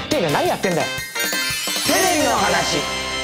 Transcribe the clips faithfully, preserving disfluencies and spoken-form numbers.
ていうか何やってんだよ。テレビの話。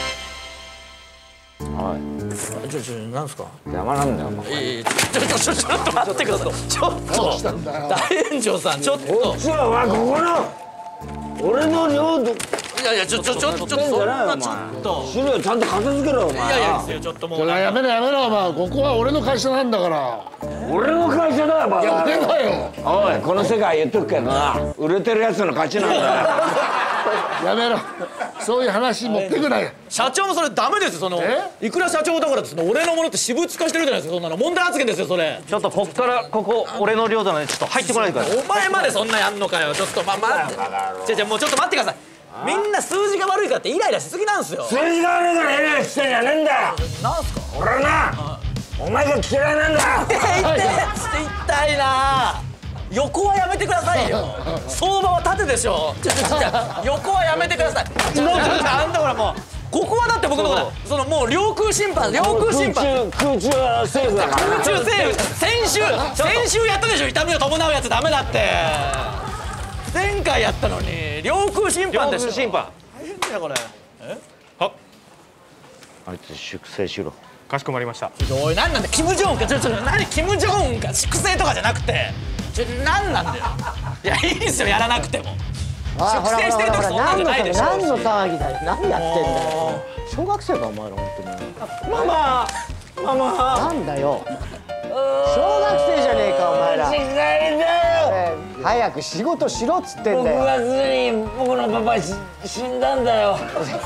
おい、 ちょちょなんですか。 邪魔なんだよお前。 いいちょちょちょちょっと待ってください。ちょっと大炎上さんちょっと。 こっちはお前ここの俺の領土。 いやいやちょちょちょちょっとそんなちょっと資料ちゃんと片付けろお前。 いやいやですよちょっともうやめろやめろお前、ここは俺の会社なんだから。 俺の会社だよバカ。 いや俺だよ。 おいこの世界言っとくけどな、売れてるやつの勝ちなんだよ。 やめろ、そういう話持ってくなよ。 社長もそれダメですよ。そのいくら社長だからってその俺のものって私物化してるじゃないですか。そんなの問題発言ですよそれ。 ちょっとこっからここ俺の領土なのでちょっと入ってこないでください。 お前までそんなやんのかよ。ちょっとまあ待ってじゃじゃもうちょっと待ってください。みんな数字が悪いからってイライラしすぎなんですよ。 数字が悪いからイライラしてんじゃねえんだよ。 なんすか。 俺なお前が嫌いなんだよ。 痛い痛い痛いな。横はやめてくださいよ。相場は縦でしょ。ちょちょちょ横はやめてください。ちょちょちょなんだこれもう。ここはだって僕のことだ。そのもう領空侵犯領空侵犯。 空中はセーフだから。 空中セーフ。先週先週やったでしょ。痛みを伴うやつダメだって。前回やったのに領空侵犯でしょ。 領空侵犯。 大変だよこれ。え？ はあいつ粛清しろ。 かしこまりました。 おいなんなんだキム・ジョンウンか。ちょちょ何キム・ジョンウンか粛清とかじゃなくて。ちょなんなんだよ。いやいいですよやらなくても。 あ、ほらほらほらほら、何のないでしょ何の騒ぎだよ。何やってんだよ。小学生かお前ら本当に。 ママママなんだよ。小学生じゃねえかお前ら。 違いだよ。 早く仕事しろっつってん僕だよ。 はすでに僕のパパし死んだんだよ。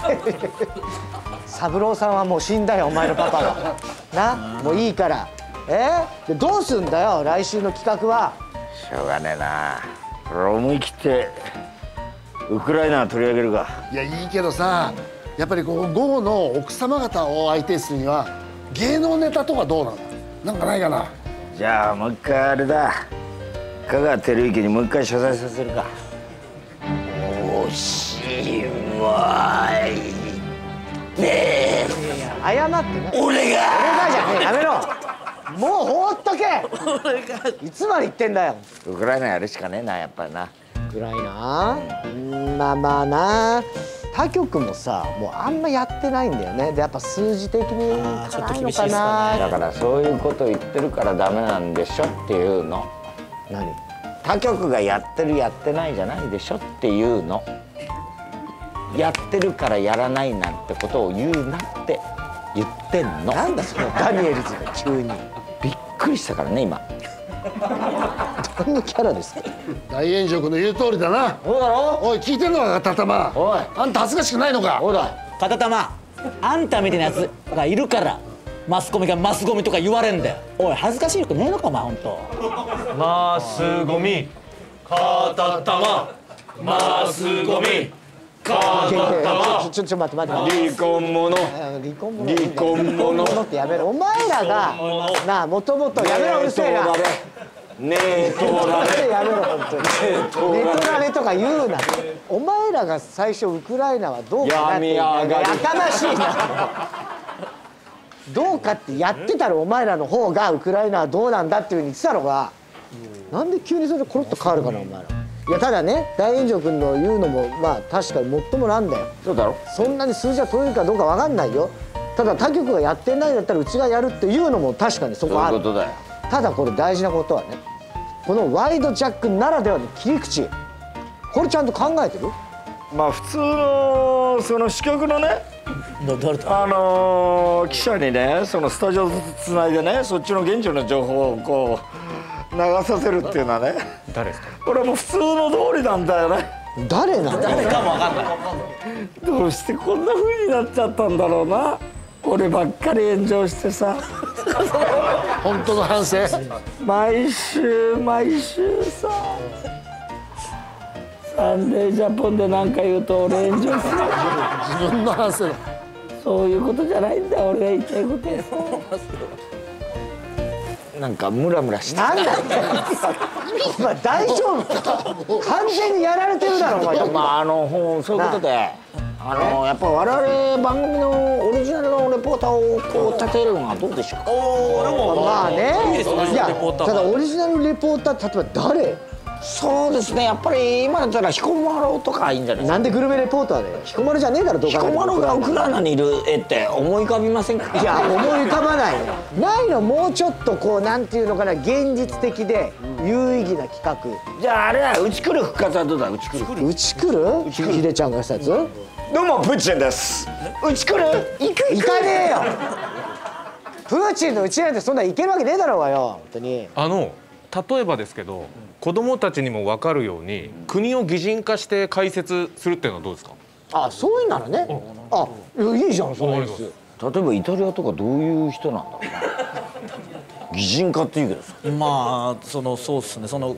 三郎さんはもう死んだよお前のパパが。な、もういいから。えー、でどうすんだよ来週の企画は。 しょうがねえな。これ思い切ってウクライナ取り上げるか。 いやいいけどさ、やっぱりこう午後の奥様方を相手にするには芸能ネタとかどうなんだ。なんかないかな。 じゃあもう一回あれだ、香川照之にもう一回謝罪させるか。おしまいねえ。 謝ってね。 俺が俺がじゃねえ、やめろ。もう放っとけ。いつまで言ってんだよ。 ウクライナやるしかねえなやっぱりな。 ぐらいな。うん、まあまあな。他局もさ、もうあんまやってないんだよね。でやっぱ数字的にいかないのかな。 だからそういうこと言ってるからダメなんでしょっていうの。 何？ 他局がやってるやってないじゃないでしょっていうの。やってるからやらないなんてことを言うなって言ってんの。 なんだそのダニエルズが急に。 びっくりしたからね今。 どんなキャラですか。 大炎上君の言う通りだな。 そうだろ。 おい聞いてんのか片玉。 おいあんた恥ずかしくないのか。 そうだ。 片玉あんたみたいなやつがいるからマスコミがマスゴミとか言われんだよ。おい恥ずかしいくねえのかお前ほんと。 マスゴミ片玉マスゴミ片玉。 ちょちょちょ待って待って。 離婚者。 離婚者。 離婚者ってやめろ。お前らがなあもともとやめろうるせえな。 ねえとられ。 やめろ本当に。ネトラレとか言うな。お前らが最初ウクライナはどうかなって。 病み上がり。 やかましいな。どうかってやってたらお前らの方がウクライナはどうなんだっていうふうに言ってたのが、なんで急にそれでコロッと変わるかなお前ら。いやただね大炎上君の言うのもまあ確かにもっともなんだよ。 そうだろ。 そんなに数字が取れるかどうかわかんないよ。ただ他局がやってないんだったらうちがやるっていうのも確かにそこある。 そういうことだよ。 ただこれ大事なことはね、このワイドジャックならではの切り口、これちゃんと考えてる？ まあ普通のその支局のね、あのー、記者にねそのスタジオつないでねそっちの現地の情報をこう流させるっていうのはね。 誰ですか。 これはもう普通の通りなんだよね。 誰なの？ 誰かもわかんない。 どうしてこんな風になっちゃったんだろうな。俺ばっかり炎上してさ。 本当の反省。 毎週毎週さ。サンデージャポンで何か言うと俺炎上する。 自分の反省だ。 そういうことじゃないんだ俺が言いたいことはさ。なんかムラムラしてなんだよ。お前大丈夫？完全にやられてるだろお前。 まああのほうそういうことで、あのやっぱ我々番組のオリジナルのレポーターをこう立てるのはどうでしょうか。 お俺もまあね。 いいですよいやレポーターただオリジナルレポーター例えば誰？ そうですね、やっぱり今だったら彦摩呂とかいいんじゃないですか。 なんでグルメレポーターで彦摩呂じゃねえだろ。どう考えても彦摩呂がウクライナにいる絵って思い浮かびませんか？ いや思い浮かばないよ。ないのもうちょっとこうなんていうのかな、現実的で有意義な企画。 じゃああれはうち来る復活はどうだ。うち来る。 うち来る？ひでちゃんがしたやつ？ どうもプーチンです。うち来る？行く行かねえよ。プーチンのうちなんてそんな行けるわけねえだろうがよ。本当に。 あの例えばですけど、子供たちにも分かるように国を擬人化して解説するっていうのはどうですか？ あ、そういうならね。あ、いいじゃんその演出。 例えばイタリアとかどういう人なんだろうな。擬人化って言うけどさ。 まあそのそうっすね、そのね。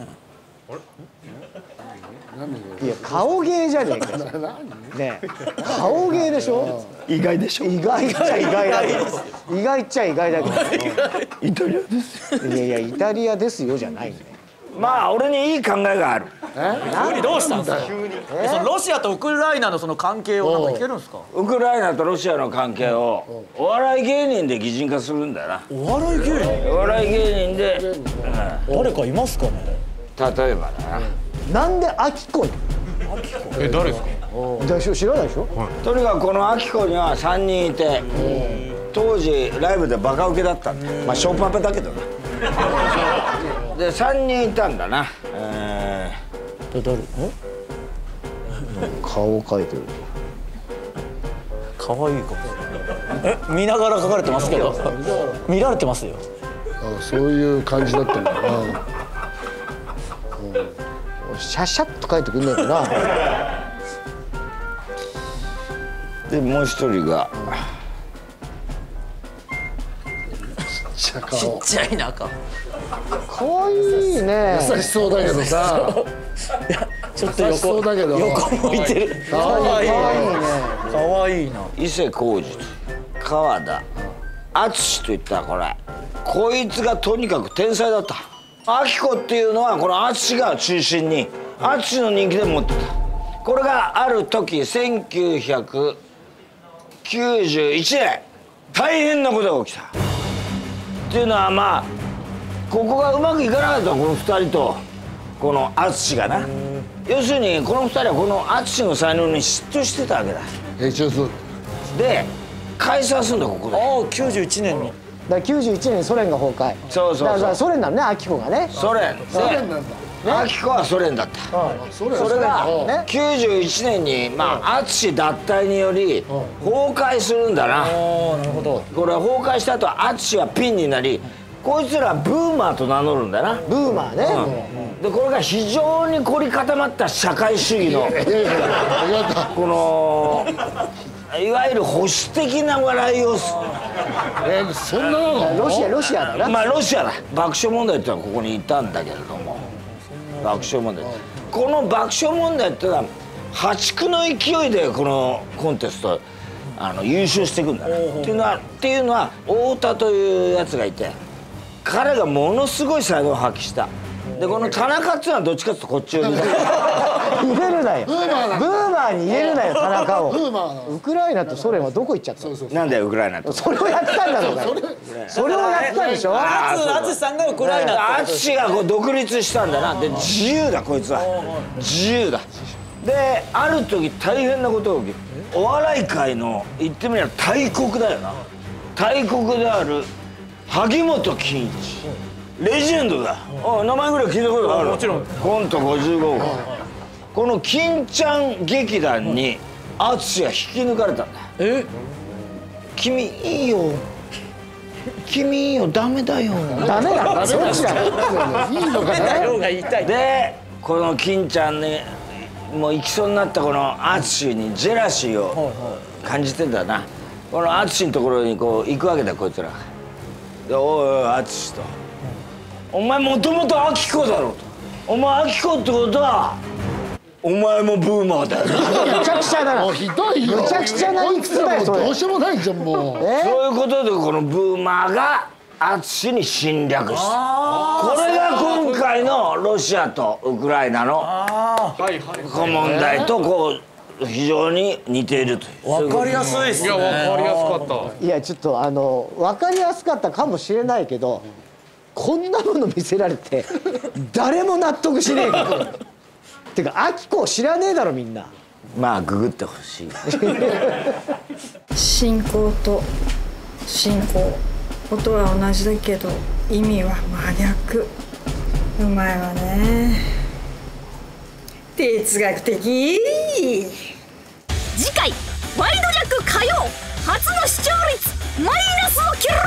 いや顔芸じゃねえかよ。ねえ顔芸でしょ。 意外でしょ。 意外っちゃ意外だけど。意外っちゃ意外だけど。 イタリアです。 いやいやイタリアですよじゃないんだよ。 まあ俺にいい考えがある。 急にどうしたんですか？えそのロシアとウクライナのその関係をなんかいけるんですか？ ウクライナとロシアの関係をお笑い芸人で擬人化するんだよな。 お笑い芸人？ お笑い芸人で、うん、 誰かいますかね？ 例えばだな。 なんでアキコに？ え、誰ですか？ でしょ、知らないでしょ。 とにかくこのアキコにはさんにんいて、当時ライブでバカウケだったんだ。まあショーパペだけどな。でさんにんいたんだな。え誰？誰？ 顔描いてる。 可愛いかも。え、見ながら書かれてますけど。見られてますよ。 あ、そういう感じだったんだな。 シャシャッと描いてくんねえかな。 でもう一人がちっちゃちっ顔。 ちゃいな顔。 可愛いね。 優しそうだけどさ。 いやちょっと優しそう横だけど横向いてる。 可愛い可愛いね。 可愛いな。 伊勢浩二と川田敦といったこれ、こいつがとにかく天才だった。アキコっていうのはこの淳が中心に淳の人気で持ってた。これがある時せんきゅうひゃくきゅうじゅういちねん大変なことが起きた。っていうのはまあここがうまくいかなかったこのふたりとこの淳がな。要するにこのふたりはこの淳の才能に嫉妬してたわけだ。 え、ちょっと。 で解散するんだここで。 ああきゅうじゅういちねんに。 だからきゅうじゅういちねんにソ連が崩壊。 そうそうそうだからソ連なのね、アキコがね。 ソ連ソ連なんだ。 アキコはソ連だった。 それそれがねきゅうじゅういちねんにまあ淳脱退により崩壊するんだな。 ああなるほど。 これ崩壊した後淳はピンになりこいつらブーマーと名乗るんだな。 ブーマーね。 でこれが非常に凝り固まった社会主義のこのいわゆる保守的な笑いをすえ、そんなの？ ロシアロシアだな。 まあロシアだ。爆笑問題ってのはここにいたんだけれども、爆笑問題この爆笑問題ってのは破竹の勢いでこのコンテストあの優勝していくんだね。っていうのはっていうのは太田というやつがいて彼がものすごい才能を発揮した。でこの田中っていうのはどっちかっていうとこっち寄りだ。 入れるなよ。ブーマーに入れるなよ田中を。 ブーマーの。 ウクライナとソ連はどこ行っちゃったの？ なんだよウクライナと。 それをやったんだろうが。それをやったんでしょ。 淳さんがウクライナってことです。 淳がこう独立したんだな。で自由だこいつは。自由だ。である時大変なことが起きる。お笑い界の言ってみれば大国だよな。大国である萩本欽一レジェンドだ。あ名前ぐらい聞いたことある。 もちろん。 コントごじゅうご号。この金ちゃん劇団に淳が引き抜かれたんだ。 え君いいよ君いいよダメだよ。 ダメだ。どっちだ。 いいのかだな。 よが言いたい。 でこの金ちゃんにもう行きそうになったこの淳にジェラシーを感じてんだな。この淳のところにこう行くわけだこいつら。でおいおい淳とお前もともとアキコだろと。お前アキコってことはお前もブーマーだよ。 むちゃくちゃだな。 もうひどいよ。 むちゃくちゃな理屈だよそれ。 どうしようもないじゃんもう。 えそういうことでこのブーマーが淳に侵略した。これが今回のロシアとウクライナの問題とこう非常に似ているという。 わかりやすいですね。 いや分かりやすかった。 いやちょっとあの分かりやすかったかもしれないけどこんなもの見せられて誰も納得しねえからてかアキコ知らねえだろみんな。 まあググってほしい。 信仰と信仰、音は同じだけど意味は真逆。うまいわね、哲学的。 次回ワイドジャック火曜初の視聴率マイナスを記録。